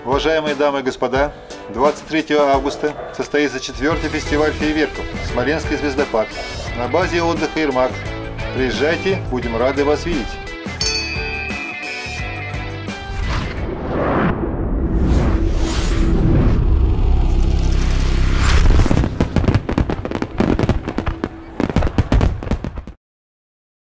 Уважаемые дамы и господа, 23 августа состоится 4-й фестиваль фейерверков «Смоленский звездопад» на базе отдыха «Ермак». Приезжайте, будем рады вас видеть.